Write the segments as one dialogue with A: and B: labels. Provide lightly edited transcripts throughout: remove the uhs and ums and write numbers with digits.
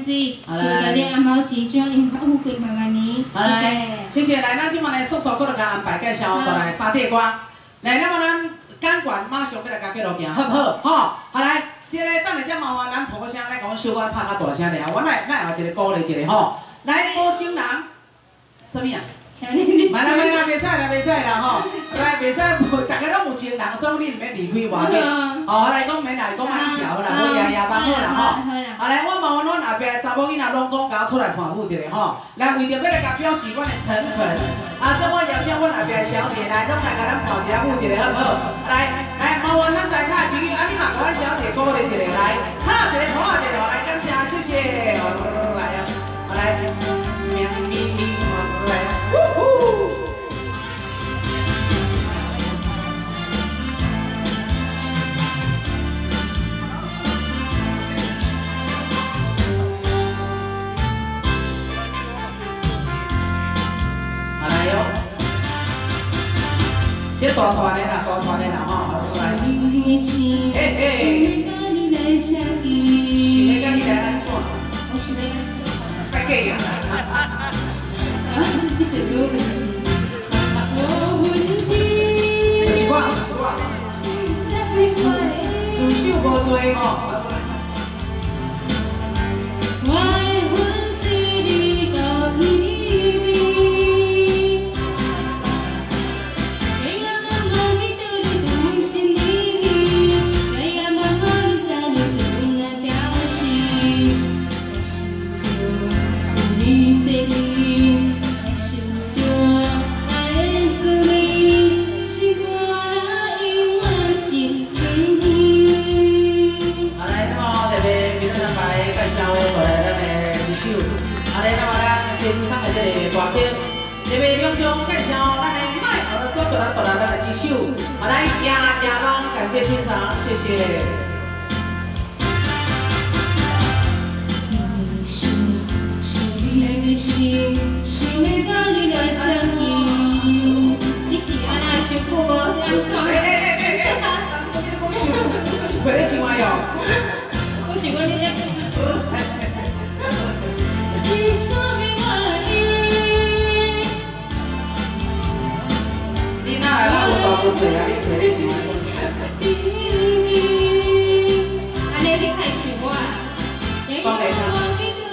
A: 子，是有点红包钱，祝你富贵万万年。
B: 好来，谢谢。来，咱即马来叔叔搁来甲安排介绍过来三地歌。来，那么咱感官马上要来甲继续行，好不好？吼，好来，这个等下再麻烦咱婆声来甲阮小可拍较大声俩，阮来有一个鼓励一个吼。来，歌星人，什么啊？ 买啦，袂使啦，袂使啦吼！来，袂使，大家拢有情人，所以你毋免离开我嘅。哦，来讲免来讲安尼条啦，我夜放好啦吼。啊来，我麻烦阮后壁的查某囡仔拢总甲我出来伴舞一下吼。来，为着要来甲表示阮的诚恳，所以我邀请阮后壁的小姐来，拢来甲咱伴一下舞一下，好不好？来，麻烦咱大家的朋友，你嘛甲阮小姐鼓励一下，来，拍一个，拍一个，来，感谢，谢谢。来啊，来，咪咪咪，来。 这大团的啦，大团的啦吼，来，嘿嘿，想要跟你来安怎？别介意啦。就是我，自首无罪吼。 这边隆重介绍咱的麦好的所过来，咱的一首，来夜梦，感谢欣赏，谢谢。
A: 你是安那想过我两种？
B: 快点进来哟！
A: 我是我你咧。
B: 来啦，我大不水啊，你水你是。
A: 安尼你太想我啊！
B: 讲来听。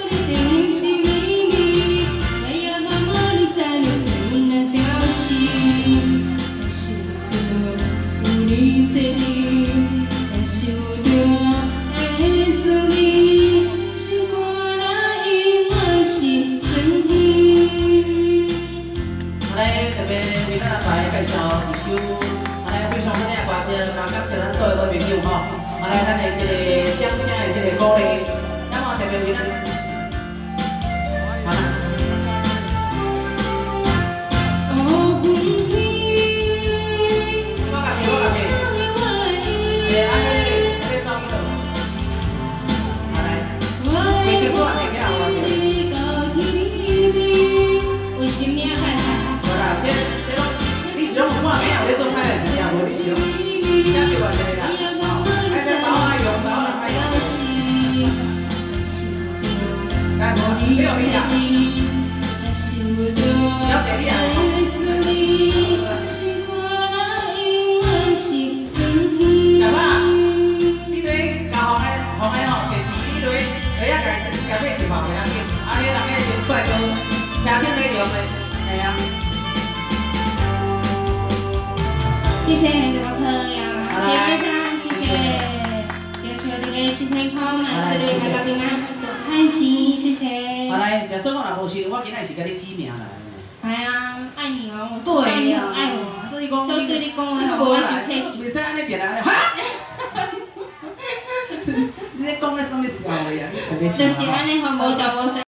B: 来，咱的这个掌声的这个鼓励，那么特别为咱，好啦。我甲你，安尼走去倒？好来，微信多少天啊？
A: 为什么呀？
B: 好啦，这拢你是拢看没有？你做歹代志啊，无是咯，这就话这个啦。 来，没有你啦，小姐你啊，小爸，你对交红的吼，电视机对，下甲买一包袂要紧，迄人个就帅就车顶咧用的，系啊。
A: 谢谢各位朋友，谢谢大家，谢谢。 新天空，万事如意，大家平安，多看齐，谢谢。
B: 好来，假设我若无想，我今仔是甲你指名啦。
A: 哎呀，爱你哦，我
B: 对
A: 你很爱我，
B: 所以讲你
A: 对你讲我是客气。
B: 袂使安尼定安尼，哈！你咧讲咧什么笑话啊？你特别。
A: 就是安尼，无道无